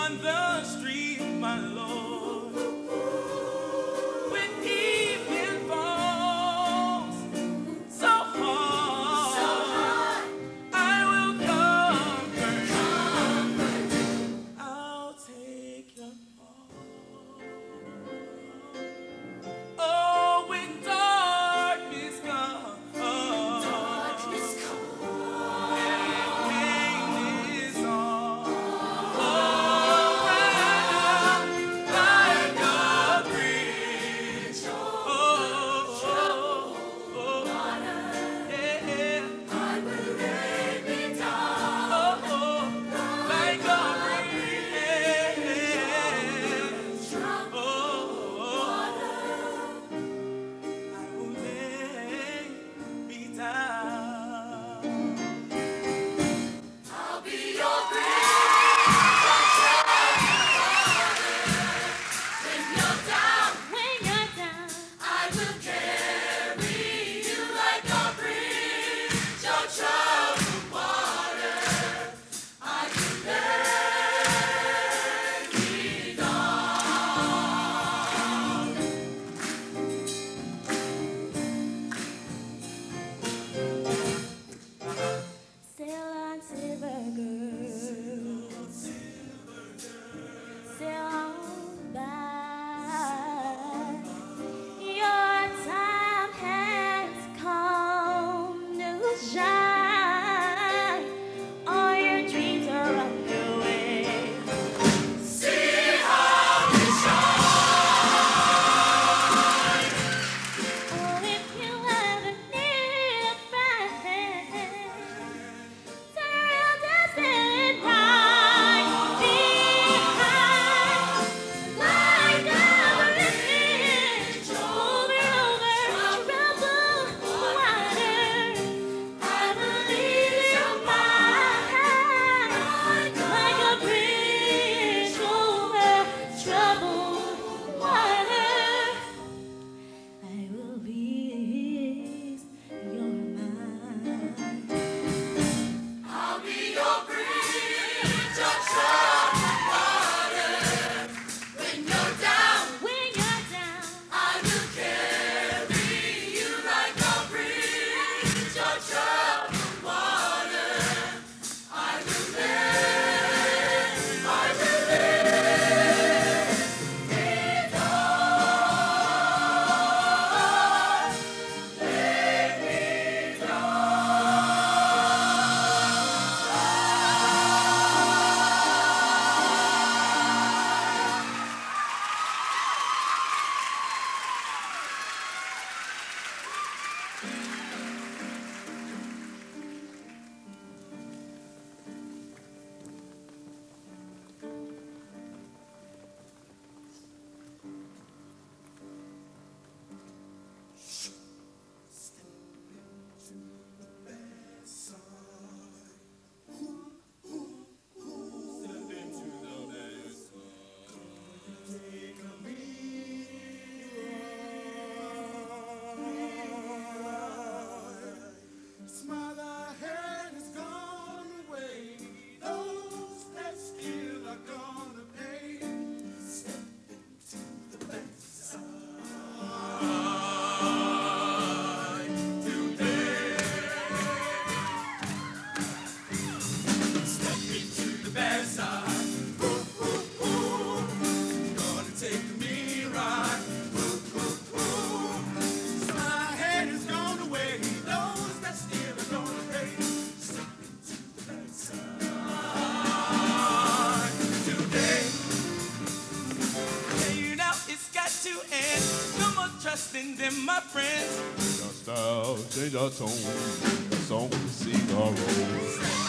Change our tone, a song to sing our own.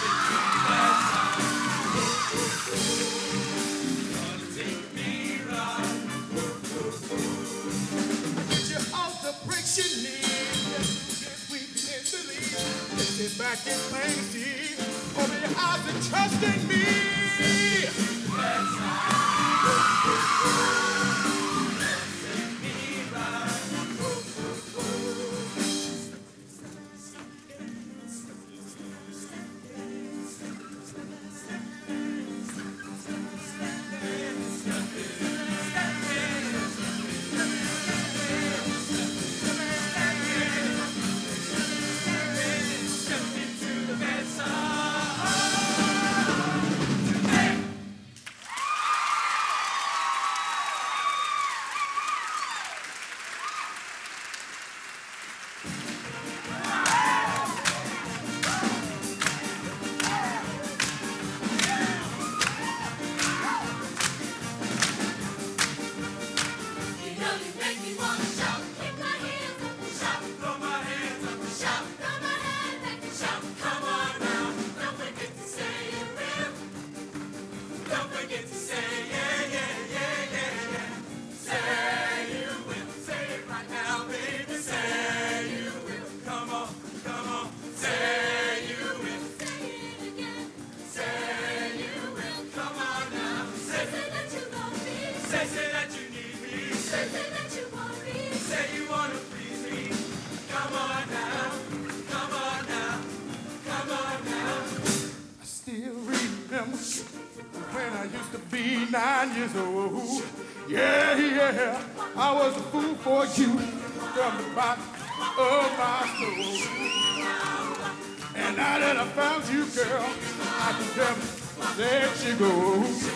Get you off the bricks you need. Get weak and believe. Sit back and plain see. Open your eyes and trust in me. Don't forget to say yeah, yeah, yeah, yeah, yeah. Say you will. Say it right now, baby. Say you will. Come on, come on. Say you will. Say it again. Say you will. Come on now. Say that you love me. Say that you need me. Say that you want me. Say you want to please me. Come on now. Come on now. Come on now. I still remember when I used to be 9 years old. Yeah, yeah, I was a fool for you from the bottom of my soul. And now that I found you, girl, I can never let you go.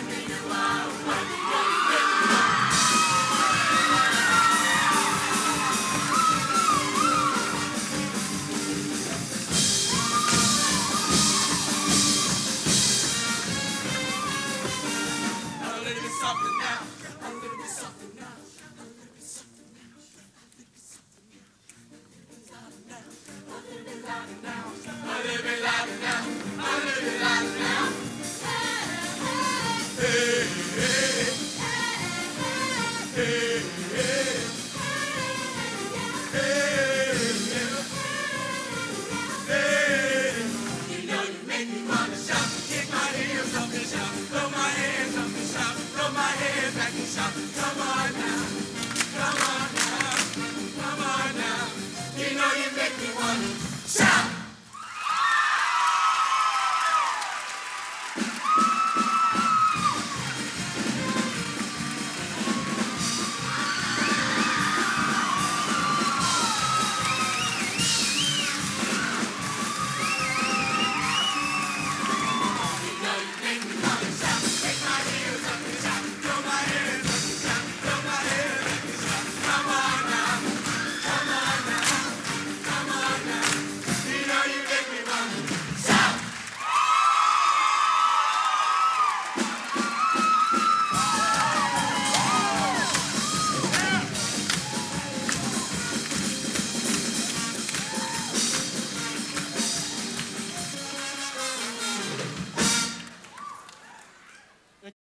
Now, let me something now.